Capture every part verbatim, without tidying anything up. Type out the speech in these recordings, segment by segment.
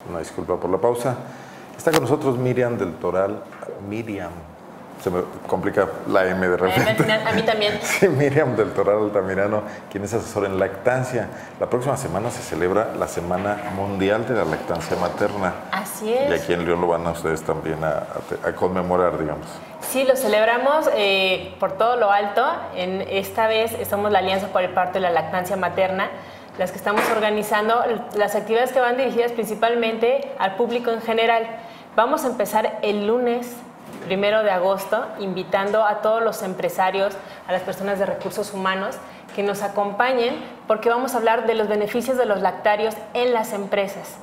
Una disculpa por la pausa. Está con nosotros Miriam del Toral. Miriam, se me complica la M de repente. A mí también. Sí, Miriam del Toral Altamirano, quien es asesora en lactancia. La próxima semana se celebra la Semana Mundial de la Lactancia Materna. Así es. Y aquí en León lo van a ustedes también a, a, a conmemorar, digamos. Sí, lo celebramos eh, por todo lo alto. En, esta vez somos la Alianza por el Parto y la Lactancia Materna, las que estamos organizando las actividades que van dirigidas principalmente al público en general. Vamos a empezar el lunes primero de agosto, invitando a todos los empresarios, a las personas de recursos humanos, que nos acompañen, porque vamos a hablar de los beneficios de los lactarios en las empresas.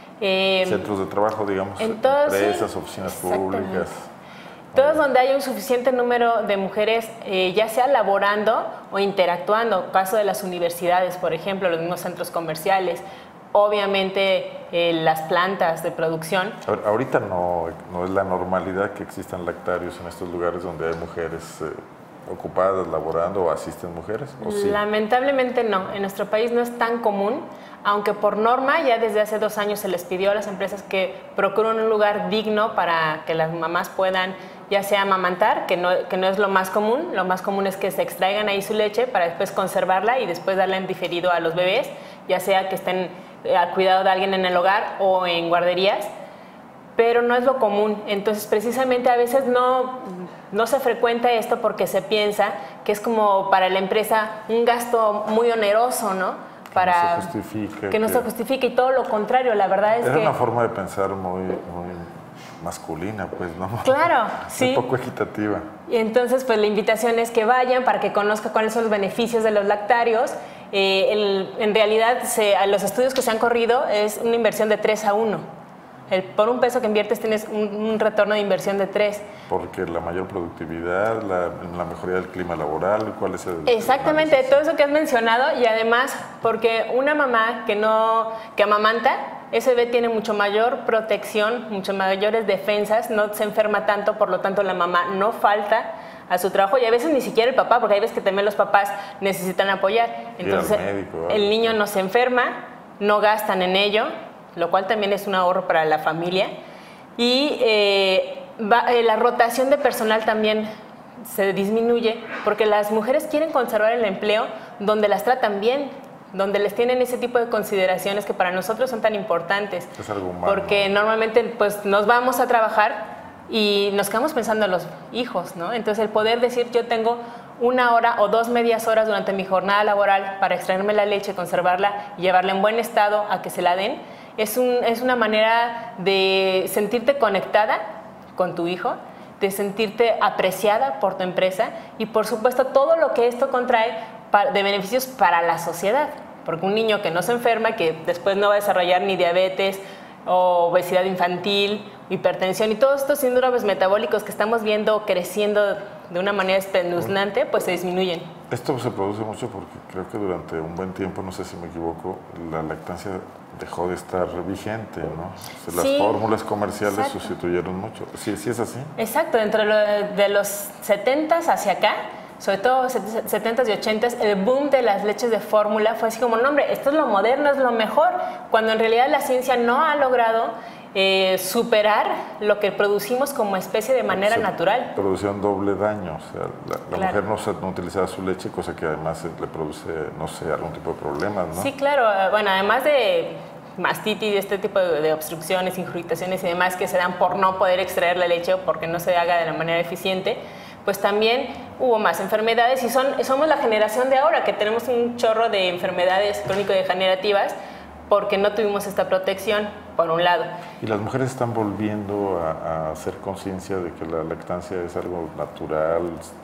Eh, Centros de trabajo, digamos, en todos, empresas, sí, oficinas públicas. Todos donde haya un suficiente número de mujeres, eh, ya sea laborando o interactuando, caso de las universidades, por ejemplo, los mismos centros comerciales, obviamente eh, las plantas de producción. Ahorita no, no es la normalidad que existan lactarios en estos lugares donde hay mujeres eh, ocupadas, laborando o asisten mujeres, ¿o sí? Lamentablemente no, en nuestro país no es tan común, aunque por norma ya desde hace dos años se les pidió a las empresas que procuren un lugar digno para que las mamás puedan ya sea amamantar, que no, que no es lo más común. Lo más común es que se extraigan ahí su leche para después conservarla y después darla en diferido a los bebés, ya sea que estén al cuidado de alguien en el hogar o en guarderías, pero no es lo común. Entonces, precisamente a veces no, no se frecuenta esto porque se piensa que es como para la empresa un gasto muy oneroso, ¿no? Para no se justifique, que no que... se justifique, y todo lo contrario, la verdad es Era que... una forma de pensar muy, muy masculina, pues, ¿no? Claro, sí. Un poco equitativa. Y entonces, pues, la invitación es que vayan para que conozcan cuáles son los beneficios de los lactarios. Eh, el, en realidad, se, a los estudios que se han corrido es una inversión de tres a uno. El, por un peso que inviertes tienes un, un retorno de inversión de tres. Porque la mayor productividad, la, la mejoría del clima laboral, ¿cuál es el...? Exactamente, todo eso que has mencionado, y además porque una mamá que, no, que amamanta, ese bebé tiene mucho mayor protección, mucho mayores defensas, no se enferma tanto, por lo tanto la mamá no falta a su trabajo, y a veces ni siquiera el papá, porque hay veces que también los papás necesitan apoyar. Entonces médico, el niño no se enferma, no gastan en ello, lo cual también es un ahorro para la familia. Y eh, va, eh, la rotación de personal también se disminuye, porque las mujeres quieren conservar el empleo donde las tratan bien, donde les tienen ese tipo de consideraciones que para nosotros son tan importantes. Es algo humano. Porque normalmente pues, nos vamos a trabajar y nos quedamos pensando en los hijos, ¿no? Entonces, el poder decir, yo tengo una hora o dos medias horas durante mi jornada laboral para extraerme la leche, conservarla y llevarla en buen estado a que se la den, es, un, es una manera de sentirte conectada con tu hijo, de sentirte apreciada por tu empresa y, por supuesto, todo lo que esto contrae de beneficios para la sociedad. Porque un niño que no se enferma, que después no va a desarrollar ni diabetes, o obesidad infantil, hipertensión y todos estos síndromes metabólicos que estamos viendo creciendo de una manera espeluznante, pues se disminuyen. Esto se produce mucho porque creo que durante un buen tiempo, no sé si me equivoco, la lactancia dejó de estar vigente, ¿no? O sea, las sí, fórmulas comerciales exacto. sustituyeron mucho. ¿Sí, sí es así? Exacto, dentro de los setentas hacia acá, sobre todo setentas y ochentas, el boom de las leches de fórmula fue así como, no hombre, esto es lo moderno, es lo mejor, cuando en realidad la ciencia no ha logrado eh, superar lo que producimos como especie de manera se natural. Producía un doble daño, o sea, la, la claro. mujer no, se, no utilizaba su leche, cosa que además le produce, no sé, algún tipo de problemas, ¿no? Sí, claro, bueno, además de mastitis, este tipo de, de obstrucciones, ingurgitaciones y demás que se dan por no poder extraer la leche o porque no se haga de la manera eficiente, pues también hubo más enfermedades y son, somos la generación de ahora que tenemos un chorro de enfermedades crónico-degenerativas porque no tuvimos esta protección, por un lado. Y las mujeres están volviendo a, a hacer conciencia de que la lactancia es algo natural,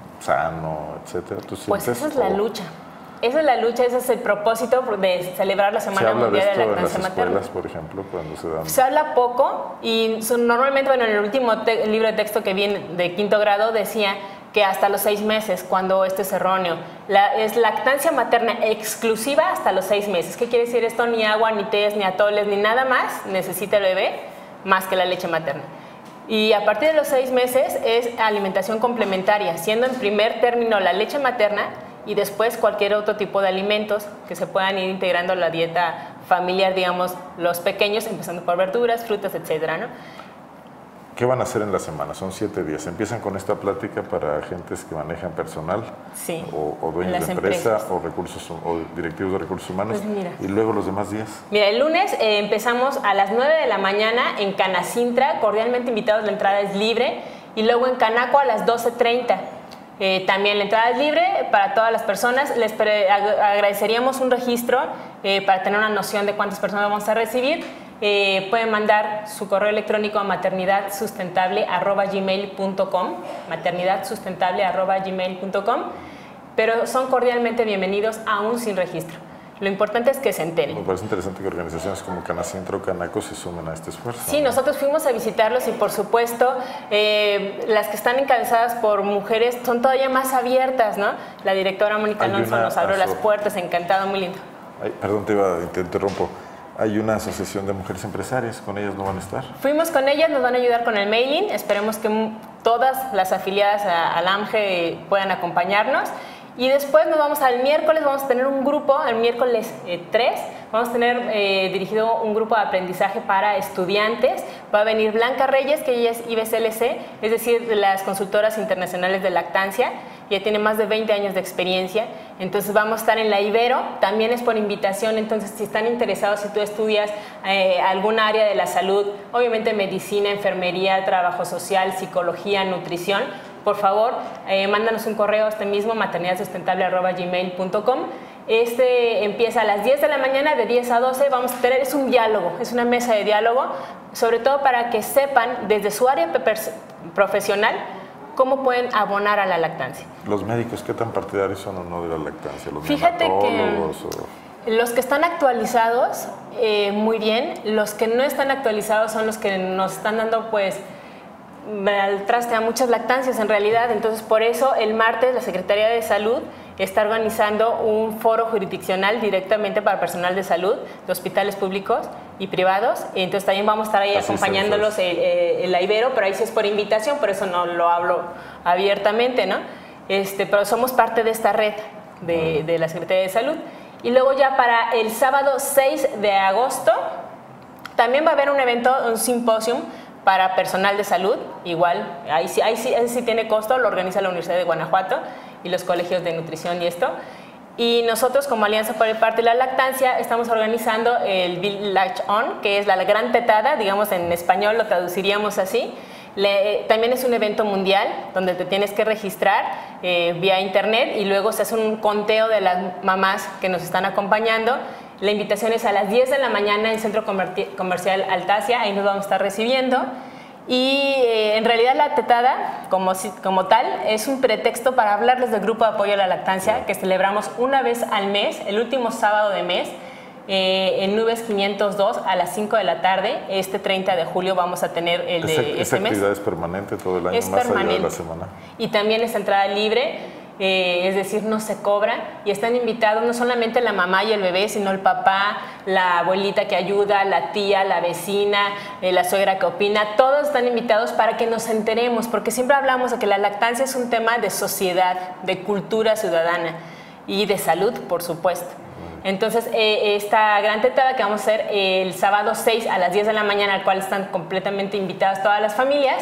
sano, etcétera. Pues esa es la lucha. Esa es la lucha, ese es el propósito de celebrar la Semana Mundial de la Lactancia Materna. ¿Se habla de esto en las escuelas, por ejemplo, cuando se dan...? Se habla poco y son, normalmente, bueno, en el último te, libro de texto que viene de quinto grado decía que hasta los seis meses, cuando esto es erróneo. La, es lactancia materna exclusiva hasta los seis meses. ¿Qué quiere decir esto? Ni agua, ni tés, ni atoles, ni nada más necesita el bebé más que la leche materna. Y a partir de los seis meses es alimentación complementaria, siendo en primer término la leche materna y después cualquier otro tipo de alimentos que se puedan ir integrando a la dieta familiar, digamos, los pequeños, empezando por verduras, frutas, etcétera, ¿no? ¿Qué van a hacer en la semana? Son siete días. Empiezan con esta plática para agentes que manejan personal, sí, o, o dueños de empresa, empresas. o recursos o directivos de recursos humanos. Pues mira. Y luego los demás días. Mira, el lunes eh, empezamos a las nueve de la mañana en Canacintra, cordialmente invitados, la entrada es libre, y luego en Canaco a las doce treinta. Eh, también la entrada es libre para todas las personas. Les agradeceríamos un registro eh, para tener una noción de cuántas personas vamos a recibir. Eh, pueden mandar su correo electrónico a maternidad sustentable arroba gmail punto com, maternidad sustentable arroba gmail punto com, pero son cordialmente bienvenidos aún sin registro. Lo importante es que se enteren. Me parece interesante que organizaciones como Canacintra o Canaco se sumen a este esfuerzo. Sí, ¿no? Nosotros fuimos a visitarlos y por supuesto eh, las que están encabezadas por mujeres son todavía más abiertas, ¿no? La directora Mónica Alonso nos abrió las puertas, encantado, muy lindo. Ay, perdón, te, iba, te interrumpo. Hay una asociación de mujeres empresarias, ¿con ellas no van a estar? Fuimos con ellas, nos van a ayudar con el mailing, esperemos que todas las afiliadas al A M G E puedan acompañarnos. Y después nos vamos al miércoles, vamos a tener un grupo, el miércoles eh, tres, vamos a tener eh, dirigido un grupo de aprendizaje para estudiantes. Va a venir Blanca Reyes, que ella es I B C L C, es decir, de las consultoras internacionales de lactancia. Ya tiene más de veinte años de experiencia, entonces vamos a estar en la Ibero, también es por invitación, entonces si están interesados, si tú estudias eh, alguna área de la salud, obviamente medicina, enfermería, trabajo social, psicología, nutrición, por favor, eh, mándanos un correo a este mismo, maternidad sustentable arroba gmail punto com. Este empieza a las diez de la mañana, de diez a doce, vamos a tener, es un diálogo, es una mesa de diálogo, sobre todo para que sepan desde su área profesional cómo pueden abonar a la lactancia. ¿Los médicos qué tan partidarios son o no de la lactancia? ¿Los Fíjate que o... los que están actualizados, eh, muy bien. Los que no están actualizados son los que nos están dando, pues, al traste a muchas lactancias en realidad. Entonces, por eso, el martes la Secretaría de Salud está organizando un foro jurisdiccional directamente para personal de salud de hospitales públicos y privados. Entonces también vamos a estar ahí así acompañándolos en, en la Ibero, pero ahí sí es por invitación, por eso no lo hablo abiertamente, ¿no? Este, pero somos parte de esta red de, de la Secretaría de Salud. Y luego ya para el sábado seis de agosto también va a haber un evento, un simposium para personal de salud, igual, ahí sí, ahí sí, ahí sí tiene costo, lo organiza la Universidad de Guanajuato y los colegios de nutrición y esto. Y nosotros como Alianza por el Parto y la Lactancia estamos organizando el Village On, que es la gran tetada, digamos en español lo traduciríamos así. Le, también es un evento mundial donde te tienes que registrar eh, vía internet y luego se hace un conteo de las mamás que nos están acompañando. La invitación es a las diez de la mañana en el Centro Comercial Altasia, ahí nos vamos a estar recibiendo. Y eh, en realidad la tetada, como, como tal, es un pretexto para hablarles del Grupo de Apoyo a la Lactancia que celebramos una vez al mes, el último sábado de mes, eh, en Nubes quinientos dos a las cinco de la tarde. Este treinta de julio vamos a tener el de esa, este esa mes. actividad es permanente todo el año, es más permanente. allá de la semana. Y también es entrada libre. Eh, es decir, no se cobra y están invitados no solamente la mamá y el bebé, sino el papá, la abuelita que ayuda, la tía, la vecina, eh, la suegra que opina, todos están invitados para que nos enteremos, porque siempre hablamos de que la lactancia es un tema de sociedad, de cultura ciudadana y de salud, por supuesto. Entonces, eh, esta gran tetada que vamos a hacer el sábado seis a las diez de la mañana, al cual están completamente invitadas todas las familias,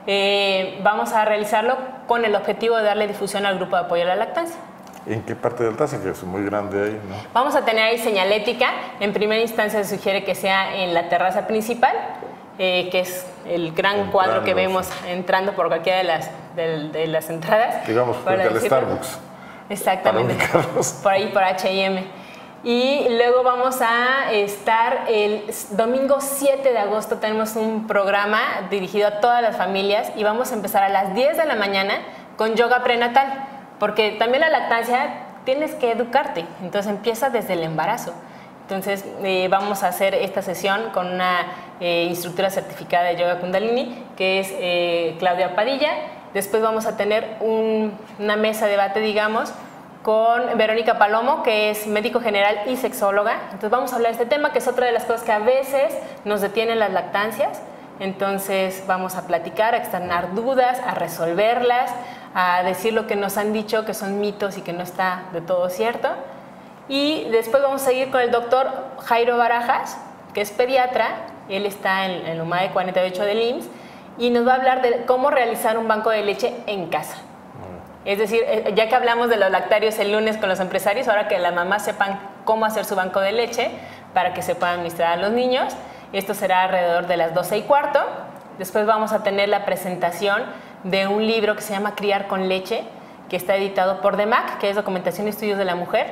Eh, vamos a realizarlo con el objetivo de darle difusión al Grupo de Apoyo a la Lactancia. ¿En qué parte del Altasia? Que es muy grande ahí, ¿no? Vamos a tener ahí señalética. En primera instancia se sugiere que sea en la terraza principal, eh, que es el gran entrando, cuadro que vemos entrando por cualquiera de las, de, de las entradas. Digamos, frente al Starbucks. Exactamente, por ahí, por H y M. Y luego vamos a estar el domingo siete de agosto, tenemos un programa dirigido a todas las familias y vamos a empezar a las diez de la mañana con yoga prenatal, porque también la lactancia tienes que educarte, entonces empieza desde el embarazo. Entonces eh, vamos a hacer esta sesión con una eh, instructora certificada de yoga kundalini, que es eh, Claudia Padilla. Después vamos a tener un, una mesa de debate, digamos, con Verónica Palomo, que es médico general y sexóloga. Entonces vamos a hablar de este tema, que es otra de las cosas que a veces nos detienen las lactancias. Entonces vamos a platicar, a externar dudas, a resolverlas, a decir lo que nos han dicho que son mitos y que no está de todo cierto. Y después vamos a seguir con el doctor Jairo Barajas, que es pediatra. Él está en el UMAE cuarenta y ocho del I M S S y nos va a hablar de cómo realizar un banco de leche en casa. Es decir, ya que hablamos de los lactarios el lunes con los empresarios, ahora que las mamás sepan cómo hacer su banco de leche para que se puedan administrar a los niños. Esto será alrededor de las doce y cuarto. Después vamos a tener la presentación de un libro que se llama Criar con leche, que está editado por D M A C, que es Documentación y Estudios de la Mujer.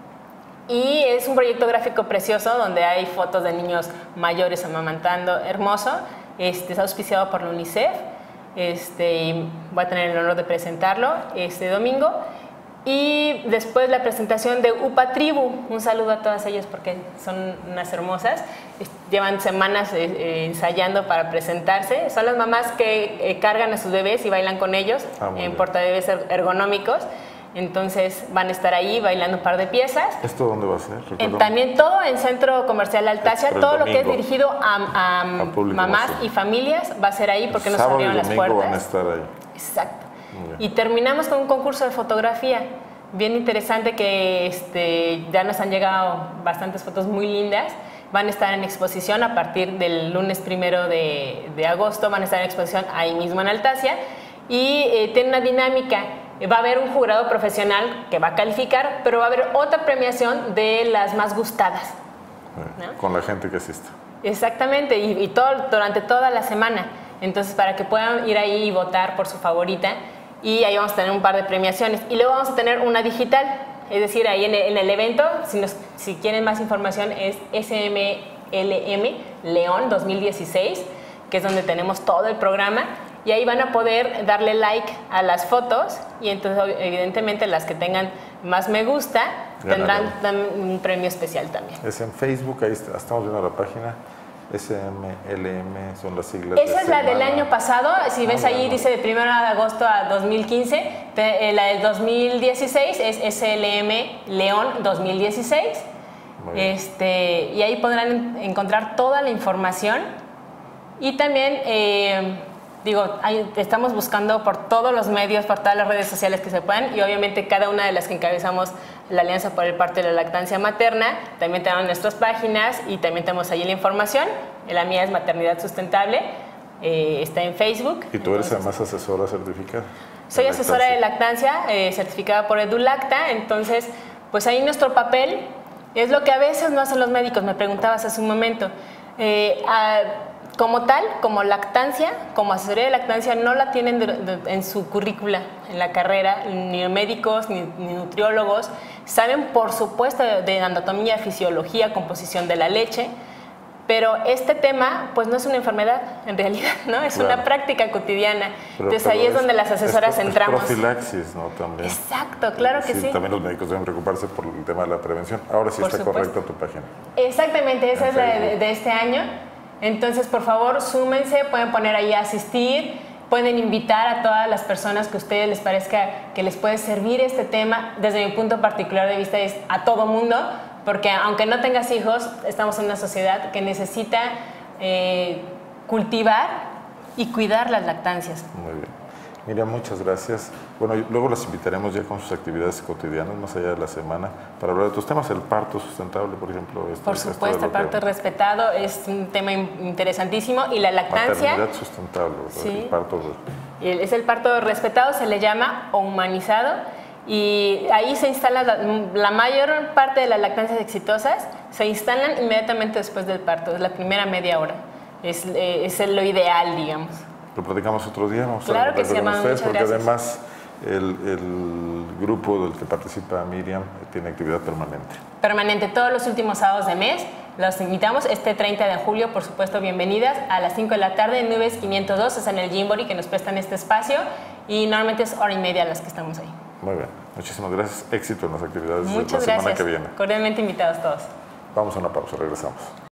Y es un proyecto gráfico precioso donde hay fotos de niños mayores amamantando, hermoso. Este, es auspiciado por la UNICEF. Este, voy a tener el honor de presentarlo este domingo. Y después la presentación de UPA Tribu. Un saludo a todas ellas porque son unas hermosas. Llevan semanas eh, eh, ensayando para presentarse. Son las mamás que eh, cargan a sus bebés y bailan con ellos ah, en portabebés ergonómicos. Entonces van a estar ahí bailando un par de piezas. ¿Esto dónde va a ser? En, también todo en Centro Comercial Altasia, todo lo que es dirigido a, a, a mamás y familias va a ser ahí porque nos abrieron las puertas. Van a estar ahí. Exacto. Y terminamos con un concurso de fotografía bien interesante que este, ya nos han llegado bastantes fotos muy lindas. Van a estar en exposición a partir del lunes primero de, de agosto, van a estar en exposición ahí mismo en Altasia y eh, tiene una dinámica. Va a haber un jurado profesional que va a calificar, pero va a haber otra premiación de las más gustadas, ¿no? Con la gente que asiste. Exactamente, y, y todo, durante toda la semana. Entonces, para que puedan ir ahí y votar por su favorita, y ahí vamos a tener un par de premiaciones. Y luego vamos a tener una digital, es decir, ahí en el, en el evento, si, nos, si quieren más información, es S M L M León dos mil dieciséis, que es donde tenemos todo el programa. Y ahí van a poder darle like a las fotos y entonces evidentemente las que tengan más me gusta tendrán un premio especial también. Es en Facebook, ahí está, estamos viendo la página. S M L M son las siglas. Esa es la del año pasado, si ves ahí dice de primero de agosto a dos mil quince, te, la del dos mil dieciséis es S L M León dos mil dieciséis. Este, y ahí podrán encontrar toda la información y también... Eh, Digo, hay, estamos buscando por todos los medios, por todas las redes sociales que se puedan y obviamente cada una de las que encabezamos la Alianza por el Parto de la Lactancia Materna, también tenemos nuestras páginas y también tenemos allí la información. La mía es Maternidad Sustentable, eh, está en Facebook. ¿Y tú eres además asesora certificada? Soy asesora de lactancia, eh, certificada por EduLacta, entonces pues ahí nuestro papel es lo que a veces no hacen los médicos, me preguntabas hace un momento. Eh, a, Como tal, como lactancia, como asesoría de lactancia, no la tienen de, de, en su currícula, en la carrera, ni médicos, ni, ni nutriólogos. Saben, por supuesto, de, de anatomía, fisiología, composición de la leche, pero este tema, pues no es una enfermedad, en realidad, ¿no? Es claro. Una práctica cotidiana. Pero, Entonces pero ahí es, es donde las asesoras es, entramos. Es profilaxis, ¿no? También. Exacto, claro que sí, sí. También los médicos deben preocuparse por el tema de la prevención. Ahora sí por está supuesto. Correcta tu página. Exactamente, esa en es la de, de este año. Entonces, por favor, súmense, pueden poner ahí a asistir, pueden invitar a todas las personas que a ustedes les parezca que les puede servir este tema. Desde mi punto particular de vista es a todo mundo, porque aunque no tengas hijos, estamos en una sociedad que necesita eh, cultivar y cuidar las lactancias. Muy bien. Miriam, muchas gracias. Bueno, luego las invitaremos ya con sus actividades cotidianas, más allá de la semana, para hablar de tus temas. El parto sustentable, por ejemplo. Esto, por supuesto, el parto respetado es un tema interesantísimo. Y la lactancia... Maternidad sustentable, sí. El parto... Es el parto respetado, se le llama, o humanizado. Y ahí se instala la, la mayor parte de las lactancias exitosas, se instalan inmediatamente después del parto, es la primera media hora. Es, eh, es lo ideal, digamos. Lo platicamos otro día, vamos claro a que sí, con ustedes, porque gracias. Además el, el grupo del que participa Miriam tiene actividad permanente. Permanente, todos los últimos sábados de mes. Los invitamos este treinta de julio, por supuesto, bienvenidas a las cinco de la tarde en Nubes quinientos dos, es en el Gymboree que nos prestan este espacio y normalmente es hora y media las que estamos ahí. Muy bien, muchísimas gracias, éxito en las actividades Muchas de la gracias. semana que viene. Cordialmente invitados todos. Vamos a una pausa, regresamos.